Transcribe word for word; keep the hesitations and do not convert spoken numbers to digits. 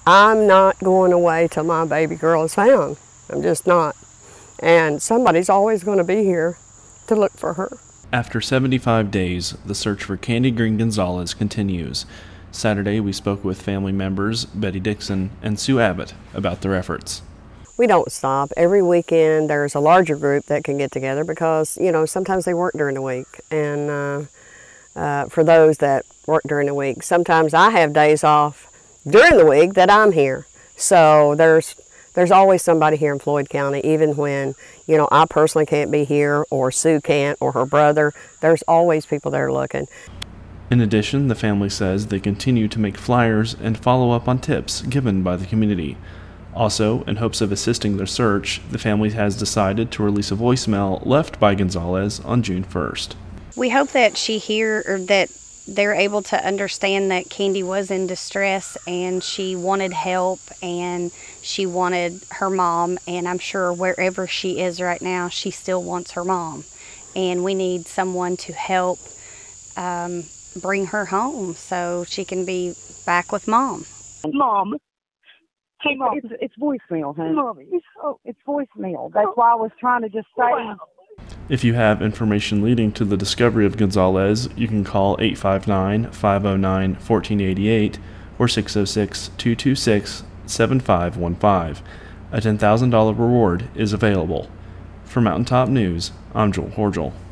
I'm not going away till my baby girl is found. I'm just not. And somebody's always going to be here to look for her. After seventy-five days, the search for Kandi Green Gonzalez continues. Saturday, we spoke with family members Betty Dixon and Sue Abbott about their efforts. We don't stop. Every weekend there's a larger group that can get together because, you know, sometimes they work during the week. And uh, uh, for those that work during the week, sometimes I have days off during the week that I'm here. So there's there's always somebody here in Floyd County, even when, you know, I personally can't be here or Sue can't or her brother. There's always people there looking. In addition, the family says they continue to make flyers and follow up on tips given by the community. Also, in hopes of assisting their search, the family has decided to release a voicemail left by Gonzalez on June first. We hope that she hear or that they're able to understand that Kandi was in distress and she wanted help and she wanted her mom, and I'm sure wherever she is right now, she still wants her mom. And we need someone to help um, bring her home so she can be back with mom. Mom. Hey, Mom. It's, it's voicemail, honey. Mommy. Oh, it's voicemail. That's why I was trying to just say. If you have information leading to the discovery of Gonzalez, you can call eight five nine, five oh nine, one four eight eight or six oh six, two two six, seven five one five. A ten thousand dollars reward is available. For Mountaintop News, I'm Joel Horgel.